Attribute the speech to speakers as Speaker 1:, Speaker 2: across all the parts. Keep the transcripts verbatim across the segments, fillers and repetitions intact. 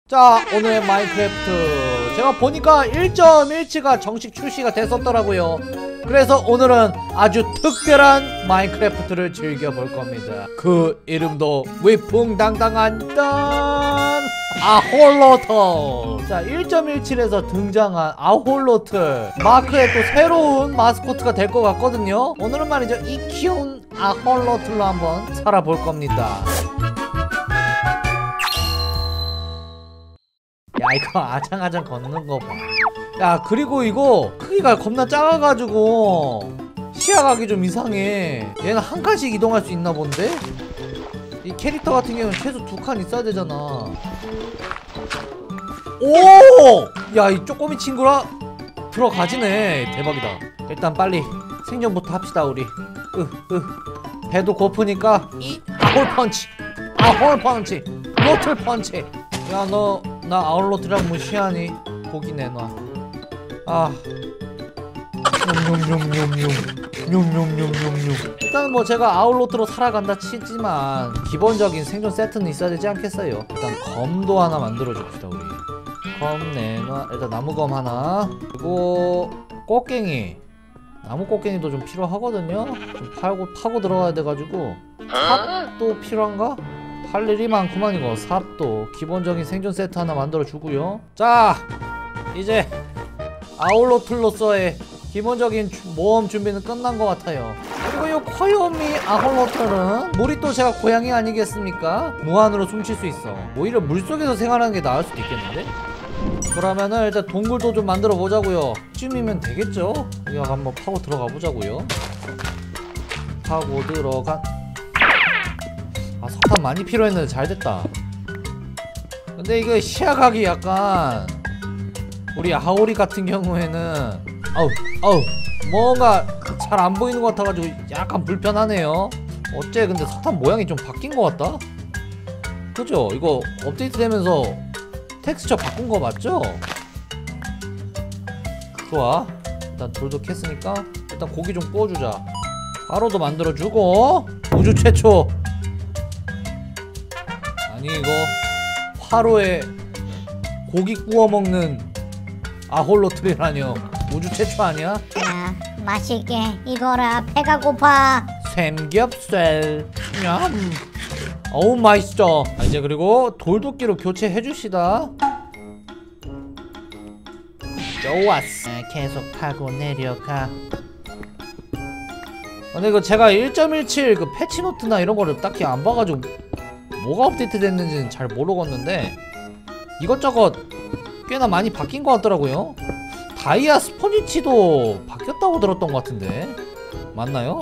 Speaker 1: 자, 오늘의 마인크래프트 제가 보니까 일 점 일치가 정식 출시가 됐었더라고요. 그래서 오늘은 아주 특별한 마인크래프트를 즐겨볼 겁니다. 그 이름도 위풍당당한 딴 아홀로틀. 자, 일 점 일칠에서 등장한 아홀로틀 마크의 또 새로운 마스코트가 될 것 같거든요. 오늘은 말이죠, 이 귀여운 아홀로틀로 한번 살아볼 겁니다. 야, 이거 아장아장 걷는 거 봐. 야, 그리고 이거 크기가 겁나 작아가지고 시야각이 좀 이상해. 얘는 한 칸씩 이동할 수 있나 본데? 이 캐릭터 같은 경우는 최소 두 칸 있어야 되잖아. 오! 야, 이 쪼꼬미 친구라 들어가지네. 대박이다. 일단 빨리 생존부터 합시다 우리. 으, 으. 배도 고프니까 이 아홀 펀치, 아홀 펀치, 로틀 펀치. 야, 너 나 아홀로트랑 무시하니? 고기 내놔. 아, 뇽뇽뇽뇽뇽뇽뇽뇽뇽. 일단 뭐 제가 아홀로트로 살아간다 치지만 기본적인 생존 세트는 있어야 되지 않겠어요? 일단 검도 하나 만들어 줍시다 우리. 검 내놔. 일단 나무검 하나, 그리고 꽃갱이. 나무 꽃갱이도 좀 필요하거든요. 좀 팔고 파고 들어가야 돼가지고. 삽도 필요한가? 할 일이 많구만 이거. 삽도 기본적인 생존 세트 하나 만들어 주고요. 자, 이제 아홀로틀로서의 기본적인 주, 모험 준비는 끝난 것 같아요. 그리고 이 코요미 아홀로틀은 물이 또 제가 고양이 아니겠습니까? 무한으로 숨쉴 수 있어. 오히려 물속에서 생활하는 게 나을 수도 있겠는데? 그러면은 일단 동굴도 좀 만들어 보자고요. 쯤이면 되겠죠? 이거 한번 파고 들어가 보자고요. 파고 들어가. 아, 석탄 많이 필요했는데 잘됐다. 근데 이거 시야각이 약간 우리 아오리 같은 경우에는 아우 아우 뭔가 잘 안 보이는 것 같아가지고 약간 불편하네요. 어째 근데 석탄 모양이 좀 바뀐 것 같다? 그죠? 이거 업데이트 되면서 텍스처 바꾼 거 맞죠? 좋아. 일단 돌도 캤으니까 일단 고기 좀 구워주자. 가루도 만들어주고. 우주 최초, 아니 이거 화로에 고기 구워 먹는 아홀로틀이라뇨. 우주 최초 아니야?
Speaker 2: 야, 맛있게 이거라. 배가 고파.
Speaker 1: 삼겹살. 냠. 어우 맛있어. 아, 이제 그리고 돌도끼로 교체해 줍시다. 좋았어. 계속 타고 내려가. 근데 이거 제가 일 점 일칠 그 패치노트나 이런 거를 딱히 안 봐가지고 뭐가 업데이트 됐는지는 잘 모르겠는데 이것저것 꽤나 많이 바뀐 것 같더라고요. 다이아 스포니치도 바뀌었다고 들었던 것 같은데 맞나요?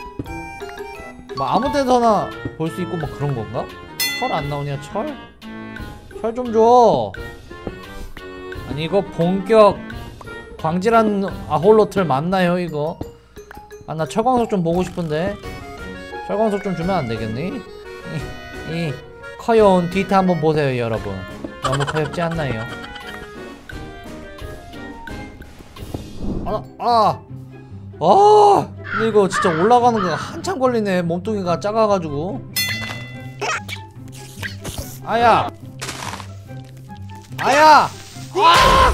Speaker 1: 뭐 아무 데서나 볼 수 있고 막 그런 건가? 철 안 나오냐? 철? 철 좀 줘. 아니 이거 본격 광질한 아홀로틀 맞나요 이거? 아, 나 철광석 좀 보고 싶은데 철광석 좀 주면 안 되겠니? 이, 이 커요운 뒤트 한번 보세요 여러분. 너무 커엽지 않나요? 아, 아, 아, 근데 이거 진짜 올라가는 거 한참 걸리네. 몸뚱이가 작아가지고. 아야, 아야, 아!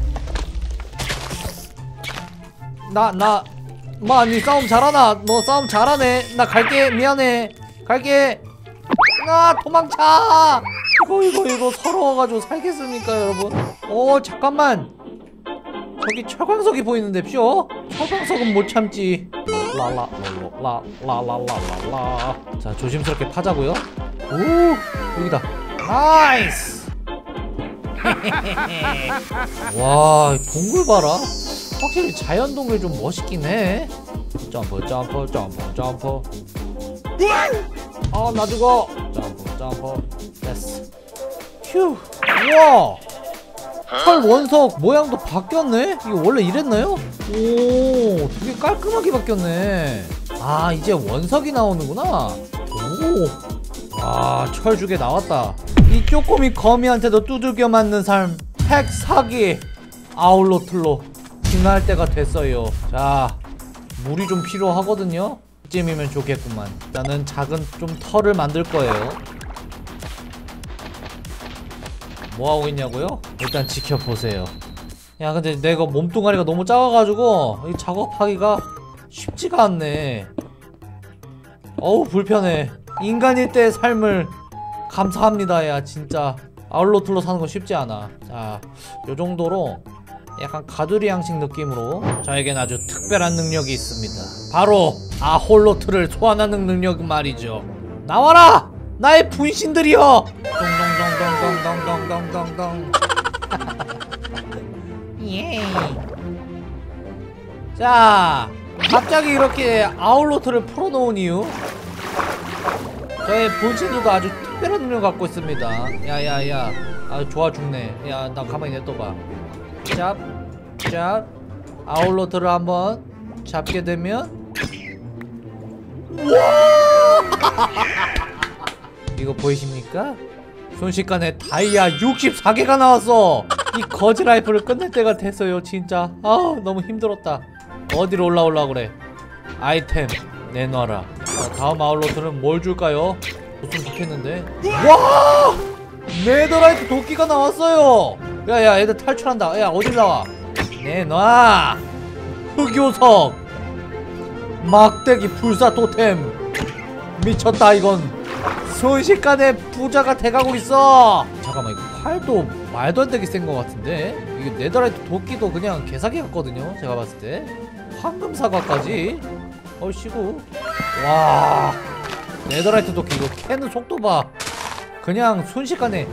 Speaker 1: 나, 나, 마, 니 싸움 잘하나? 너 싸움 잘하네. 나 갈게. 미안해. 갈게. 아, 도망쳐. 이거 이거 이거 서러워가지고 살겠습니까 여러분? 어, 잠깐만. 저기 철광석이 보이는데 퓨어? 철광석은 못 참지. 라라라라라라라라. 자, 조심스럽게 파자고요. 오, 여기다. 나이스. 와, 동굴 봐라. 확실히 자연 동굴이 좀 멋있긴 해. 점프 점프 점프 점프. 아, 나 죽어. 점프 점프. 됐어. 휴. 우와, 철 원석 모양도 바뀌었네? 이거 원래 이랬나요? 오, 되게 깔끔하게 바뀌었네. 아, 이제 원석이 나오는구나. 오, 아, 철 주게 나왔다. 이 쪼꼬미 거미한테도 두들겨 맞는 삶 핵 사기 아홀로틀로 진화할 때가 됐어요. 자, 물이 좀 필요하거든요. 이쯤이면 좋겠구만. 일단은 작은 좀 털을 만들 거예요. 뭐하고 있냐고요? 일단 지켜보세요. 야 근데 내가 몸뚱아리가 너무 작아가지고 이 작업하기가 쉽지가 않네. 어우 불편해. 인간일 때의 삶을 감사합니다. 야 진짜 아울로틀로 사는 건 쉽지 않아. 자 요정도로 약간 가두리 양식 느낌으로 저에겐 아주 특별한 능력이 있습니다. 바로 아홀로트를 소환하는 능력 말이죠. 나와라! 나의 분신들이여! 동동동동동동동동동. 예. 자, 갑자기 이렇게 아울로트를 풀어놓은 이유, 저의 분신들도 아주 특별한 능력 갖고 있습니다. 야야야, 아 좋아 죽네. 야 나 가만히 냅둬봐. 짭, 짭. 아울로트를 한번 잡게 되면 이거 보이십니까? 순식간에 다이아 육십사 개가 나왔어. 이 거지 라이프를 끝낼 때가 됐어요. 진짜 아 너무 힘들었다. 어디로 올라오려고 그래. 아이템 내놔라. 자, 다음 아울로트는 뭘 줄까요? 줬으면 좋겠는데. 와! 네더라이트 도끼가 나왔어요. 야야 애들 탈출한다. 야 어딜 나와. 내놔. 흑요석 막대기 불사 토템. 미쳤다 이건. 순식간에 부자가 돼가고 있어. 잠깐만 이거 활도 말도 안 되게 센 것 같은데. 이게 네더라이트 도끼도 그냥 개사기 같거든요 제가 봤을 때. 황금 사과까지 얼씨구. 와 네더라이트 도끼 이거 캐는 속도 봐. 그냥 순식간에.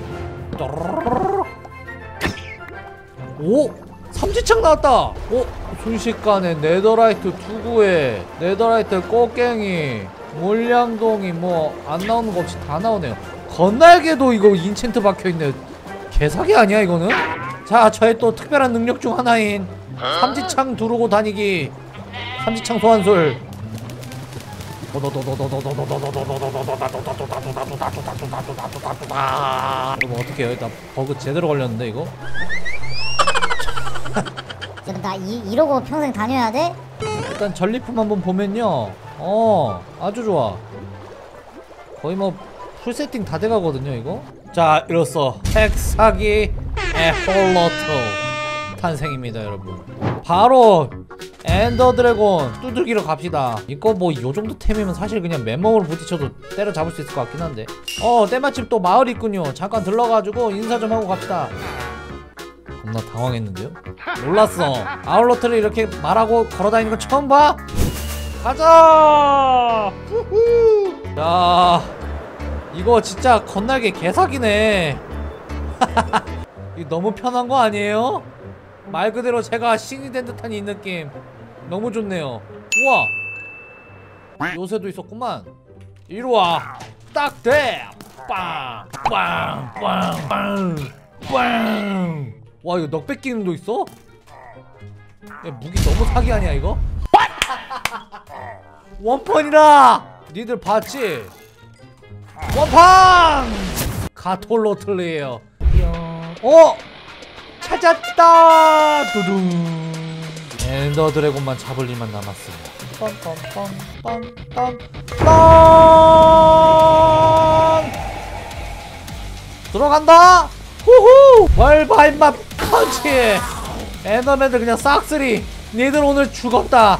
Speaker 1: 오! 삼지창 나왔다! 오! 순식간에 네더라이트 투구에 네더라이트 꽃갱이 물량동이 뭐 안 나오는 거 없이 다 나오네요. 건날개도 이거 인챈트 박혀있네. 개사기 아니야 이거는? 자 저의 또 특별한 능력 중 하나인 삼지창 두르고 다니기. 삼지창 소환술. 여러분 어떡해요. 일단 버그 제대로 걸렸는데 이거?
Speaker 2: 나 이, 이러고 평생 다녀야 돼?
Speaker 1: 일단 전리품 한번 보면요, 어 아주 좋아. 거의 뭐 풀세팅 다 돼가거든요 이거. 자 이로써 핵사기 에홀로트 탄생입니다 여러분. 바로 엔더 드래곤 두들기로 갑시다. 이거 뭐 요정도 템이면 사실 그냥 맨몸으로 부딪혀도 때려잡을 수 있을 것 같긴 한데. 어 때마침 또 마을이 있군요. 잠깐 들러가지고 인사 좀 하고 갑시다. 겁나 당황했는데요? 몰랐어. 아울로트를 이렇게 말하고 걸어다니는 거 처음 봐? 가자! 후후! 야, 이거 진짜 건날개 개사기네. 이거 너무 편한 거 아니에요? 말 그대로 제가 신이 된 듯한 이 느낌 너무 좋네요. 우와! 요새도 있었구만. 이리와! 딱 돼! 빵! 빵! 빵! 빵! 빵! 와 이거 넉백 기능도 있어? 야 무기 너무 사기 아니야 이거? 원펀이다! 니들 봤지? 원펀! 가톨로틀리에요. 어! 찾았다! 두둥. 엔더 드래곤만 잡을 일만 남았습니다. 빰빰빰빰빰빰 들어간다! 후후! 월바인맛 펀치! 엔더맨들 그냥 싹쓸이. 니들 오늘 죽었다.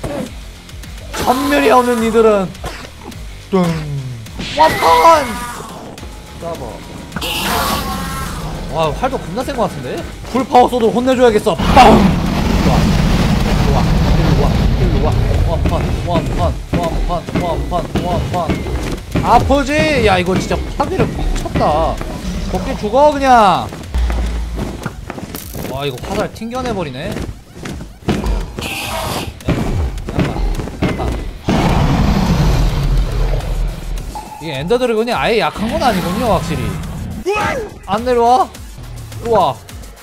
Speaker 1: 전멸이 없는 니들은 뚱 원펀! 잡아. 와 활도 겁나 센 것 같은데? 풀파워 쏘도 혼내줘야겠어. 빵! 일로와 일로와 일로와 원펀 원펀 원펀 원펀 원펀. 아프지? 야 이거 진짜 파괴력 미쳤다. 도끼 죽어 그냥. 와 이거 화살 튕겨내버리네. 이게 엔더 드래곤이 아예 약한 건 아니군요 확실히. 안 내려와? 우와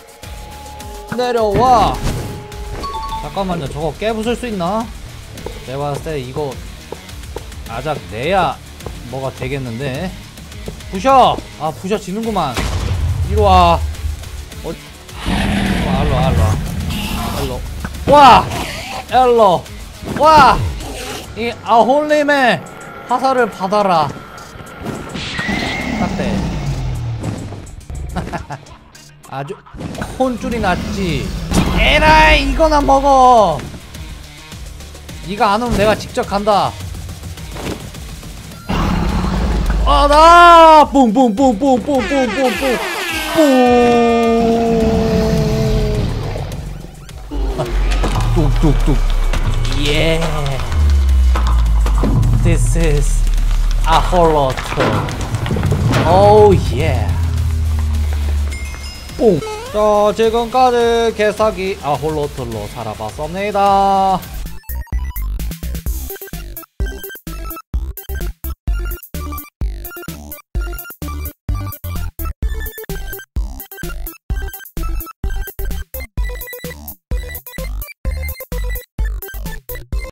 Speaker 1: 내려와. 잠깐만요 저거 깨부술 수 있나? 내가 봤을 때 이거 아작 내야 뭐가 되겠는데. 부셔! 아 부셔지는구만. 이리와. 어? 와 일로와 일로와 일로 와! 일로 와! 이 아홀림의 화살을 받아라. 딱대. 아주 혼줄이 났지. 에라이 이거나 먹어. 네가 안 오면 내가 직접 간다. 아나 뿡뿡뿡뿡뿡뿡뿡뿡 뿡 뚝뚝뚝. 예. This is 아홀로토. 오 예. 뿡. 자 지금까지 개사기 아홀로토로 살아봤습니다.